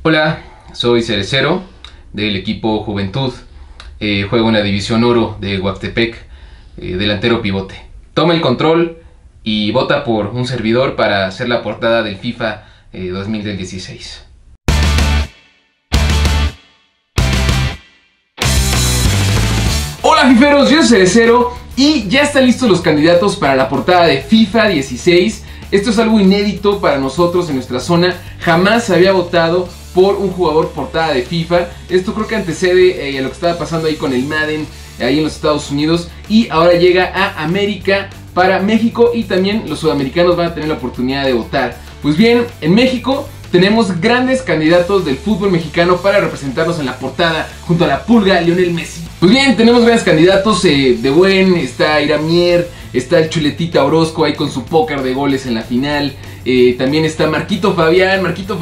Hola, soy Cerecero del equipo Juventud. Juego en la División Oro de Huastepec, delantero pivote. Toma el control y vota por un servidor para hacer la portada del FIFA 2016. Hola fiferos, yo soy Cerecero y ya están listos los candidatos para la portada de FIFA 16. Esto es algo inédito para nosotros en nuestra zona. Jamás se había votado por un jugador portada de FIFA. Esto creo que antecede a lo que estaba pasando ahí con el Madden, ahí en los Estados Unidos. Y ahora llega a América para México y también los sudamericanos van a tener la oportunidad de votar. Pues bien, en México tenemos grandes candidatos del fútbol mexicano para representarnos en la portada junto a la Pulga, Lionel Messi. Pues bien, tenemos grandes candidatos de buen, está Iramier, está el Chuletita Orozco ahí con su póker de goles en la final. También está Marquito Fabián,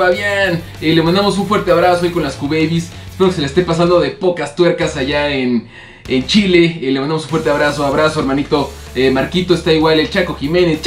le mandamos un fuerte abrazo ahí con las Q-Babies. Espero que se le esté pasando de pocas tuercas allá en Chile. Le mandamos un fuerte abrazo, hermanito. Marquito, está igual el Chaco Jiménez,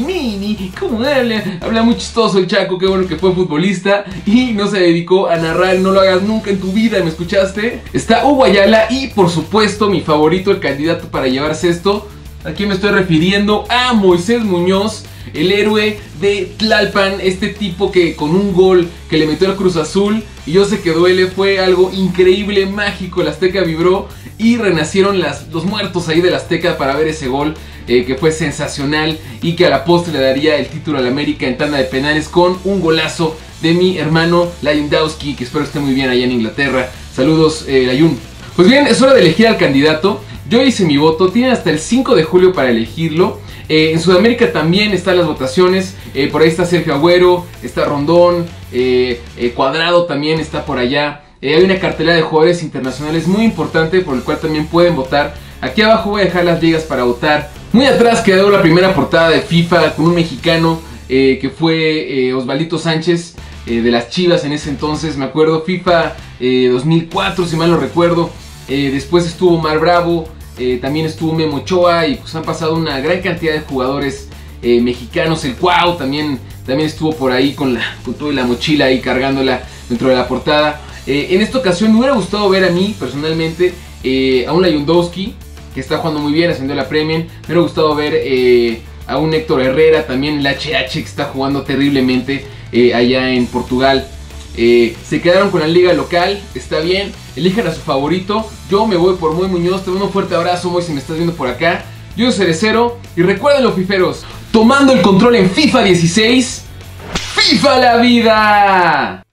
¿cómo habla? Habla muy chistoso el Chaco, qué bueno que fue futbolista y no se dedicó a narrar, no lo hagas nunca en tu vida, ¿me escuchaste? Está Hugo Ayala y por supuesto mi favorito, el candidato para llevarse esto. ¿A quién me estoy refiriendo? A Moisés Muñoz, el héroe de Tlalpan, este tipo que con un gol que le metió al Cruz Azul, y yo sé que duele, fue algo increíble, mágico, el Azteca vibró y renacieron los muertos ahí del Azteca para ver ese gol que fue sensacional y que a la postre le daría el título al América en tanda de penales con un golazo de mi hermano Lewandowski, que espero esté muy bien allá en Inglaterra. Saludos, Layun. Pues bien, es hora de elegir al candidato. Yo hice mi voto, tienen hasta el 5 de julio para elegirlo. En Sudamérica también están las votaciones, por ahí está Sergio Agüero, está Rondón, Cuadrado también está por allá. Hay una cartelera de jugadores internacionales muy importante por el cual también pueden votar. Aquí abajo voy a dejar las ligas para votar. Muy atrás quedó la primera portada de FIFA con un mexicano que fue Osvaldito Sánchez de las Chivas en ese entonces, me acuerdo, FIFA 2004 si mal no recuerdo. Después estuvo Omar Bravo. También estuvo Memo Ochoa y pues han pasado una gran cantidad de jugadores mexicanos. El Cuau también estuvo por ahí con toda la mochila ahí cargándola dentro de la portada. En esta ocasión me hubiera gustado ver a mí personalmente a un Lewandowski que está jugando muy bien, haciendo la Premier. Me hubiera gustado ver a un Héctor Herrera, también el HH que está jugando terriblemente allá en Portugal. Se quedaron con la liga local, está bien, elijan a su favorito. Yo me voy por Moy Muñoz, te mando un fuerte abrazo, Moy, si me estás viendo por acá. Yo soy Cerecero y recuerden los fiferos, tomando el control en FIFA 16, ¡FIFA la vida!